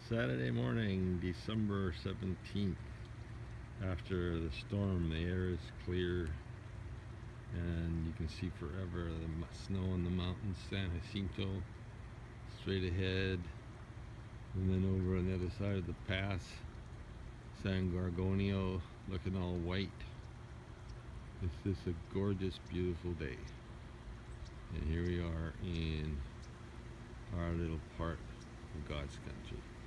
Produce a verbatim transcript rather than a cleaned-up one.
Saturday morning, December seventeenth. After the storm, the air is clear and you can see forever the snow on the mountains, San Jacinto, straight ahead. And then over on the other side of the pass, San Gorgonio, looking all white. It's just a gorgeous, beautiful day. And here we are in our little part of God's country.